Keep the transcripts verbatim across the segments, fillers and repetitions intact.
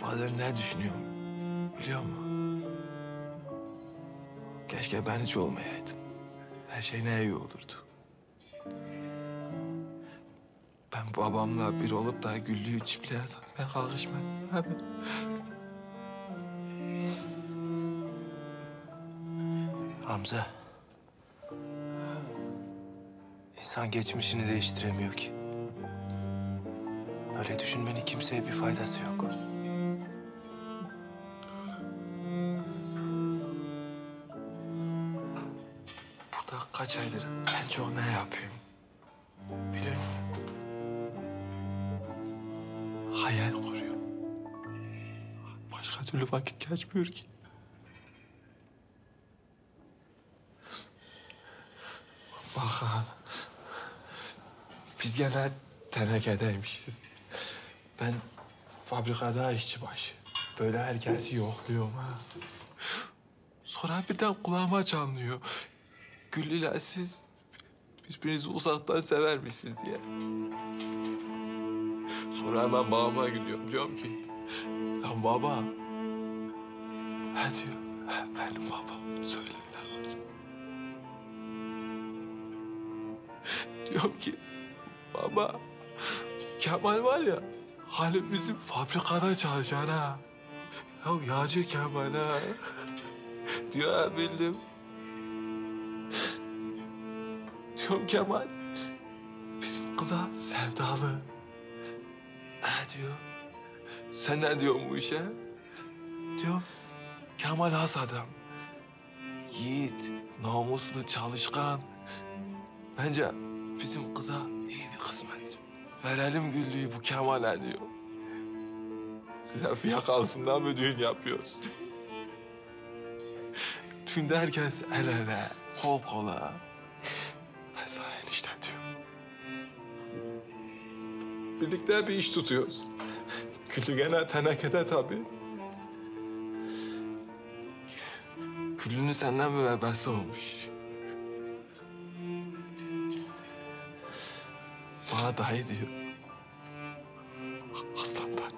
Bazen ne düşünüyorum biliyor musun? Keşke ben hiç olmayaydım. Her şey ne iyi olurdu. Ben babamla bir olup da Güllü'yü çiftliğe satmaya kalkışmadım abi. Hamza. İnsan geçmişini değiştiremiyor ki. Öyle düşünmenin kimseye bir faydası yok. Burada kaç aydır en çok ne yapıyorum biliyor musun? Hayal kuruyorum. Başka türlü vakit geçmiyor ki. Bak ha. Biz gene tenekedeymişiz. Ben fabrikada işçi başı. Böyle herkesi yokluyorum ha. Sonra birden kulağıma çalınıyor. Güllü'yle siz birbirinizi uzaktan severmişsiniz diye. Sonra hemen babama gidiyorum. Diyorum ki, lan baba. Ha diyor, ha, benim babam. Söyle ne olur. Diyorum ki, baba, Kemal var ya, hani bizim fabrikada çalışan ha. Ya yağcı Kemal ha. Diyor ha bildim. Diyorum Kemal, bizim kıza sevdalı. Ha diyor, sen ne diyorsun bu işe? Diyorum, Kemal has adam. Yiğit, namuslu, çalışkan. Bence bizim kıza iyi bir kısmet. Verelim Güllü'yü bu Kemal'e diyor. Size fiyakalsından mı düğün yapıyoruz? Düğünde herkes el ele, kol kola. Ben sana enişte diyorum. Birlikte bir iş tutuyoruz. Güllü gene tenekede tabii. Güllü'nün senden bir bebesi olmuş. Bana dayı diyor. Aslandan.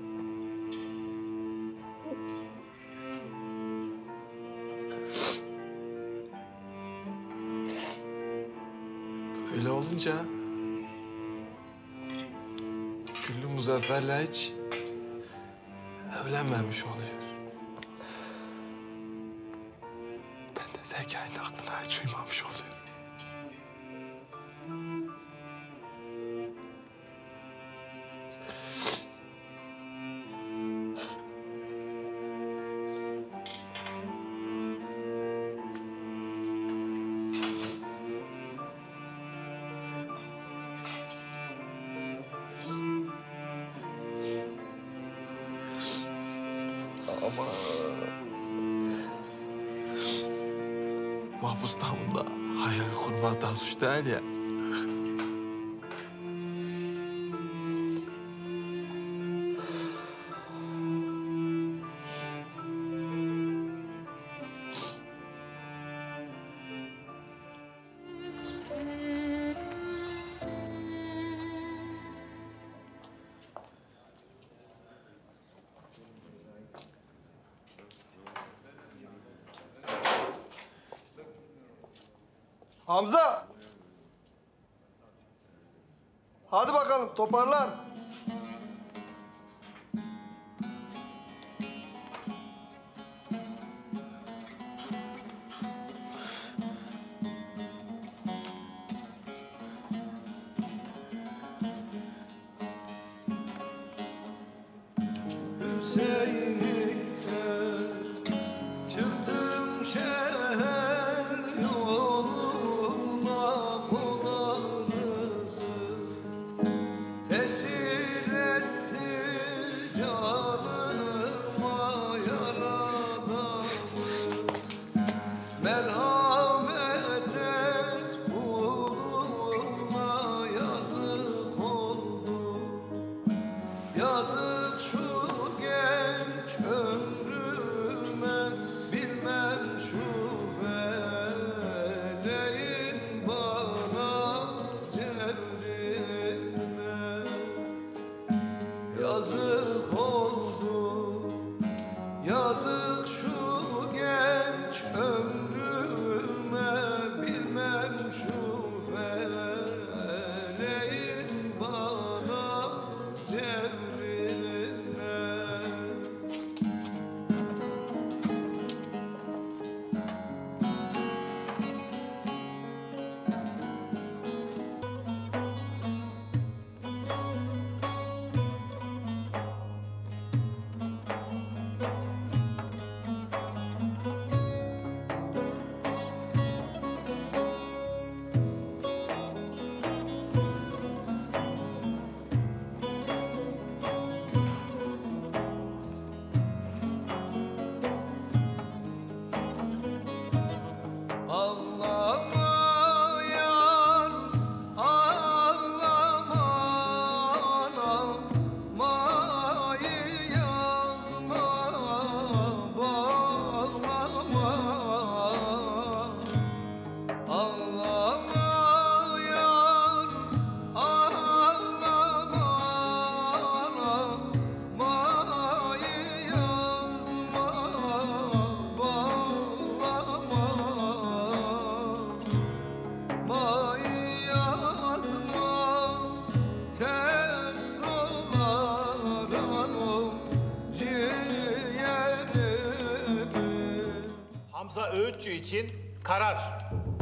Öyle olunca Güllü Muzaffer'le hiç evlenmemiş oluyor. Ben de Zekia'nın aklına hiç uymamış oluyor. Ama mahpus damında hayal kurmaktan suç değil ya. Hamza! Hadi bakalım toparlan. Hüseyinlik'te çıktım şehir yoluna bulanısı tesir etti canıma yaradamı merhamet et kuluna yazık oldu yazık şu genç ömrüme bilmem şu feleğin bana cevrine yazık oldu Öğütçü için karar.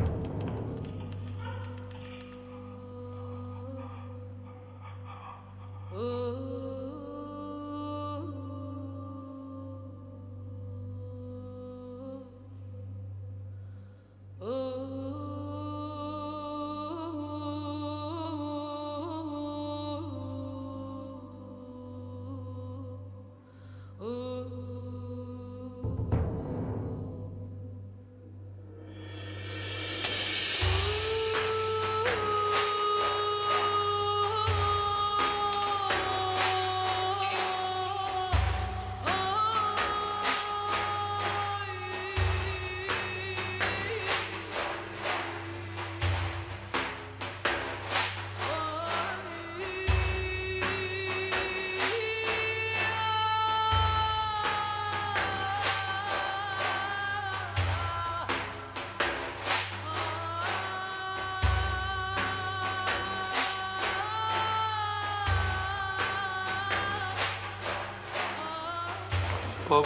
Baba.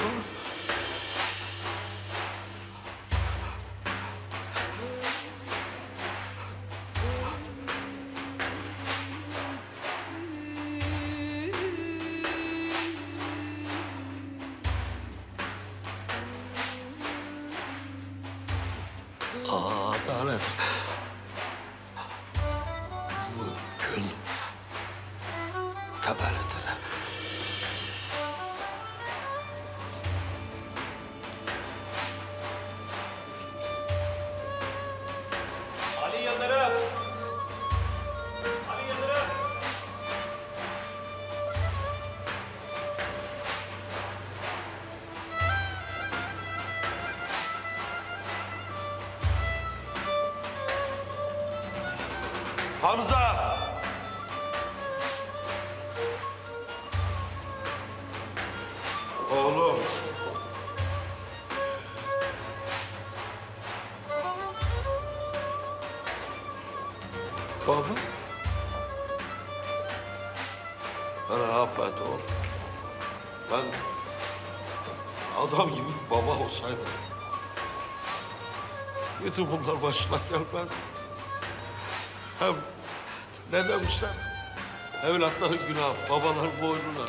Adalet mümkün tebellidir. Ali Yıldırım. Ali Yıldırım. Hamza! Oğlum. Baba. Bana affet oğlum. Ben adam gibi bir baba olsaydım bütün bunlar başına gelmez. Hem ne demişler? Evlatların günahı, babaların boynuna.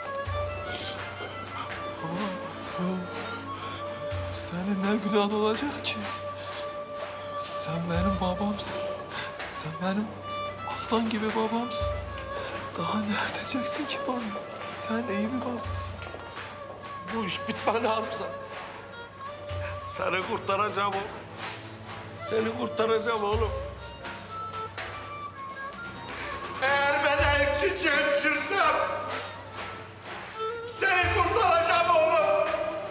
Senin ne günahın olacak ki? Sen benim babamsın. Sen benim aslan gibi babamsın. Daha ne edeceksin ki bana? Sen iyi bir babasın. Bu iş bitmeli Hamza. Seni kurtaracağım oğlum. Seni kurtaracağım oğlum. Eğer ben erkek hemşirsem seni kurtaracağım oğlum.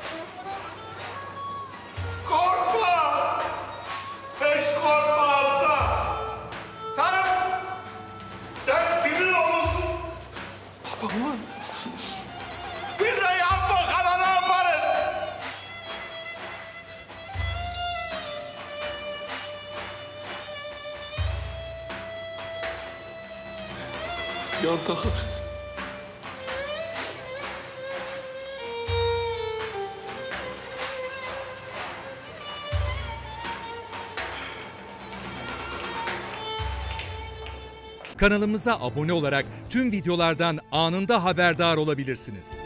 Korkma. Hiç korkma Hamza. Hem sen kimin oğlusun? Babamın. Bize yapma kana ne yaparız? Yan takarız. Kanalımıza abone olarak tüm videolardan anında haberdar olabilirsiniz.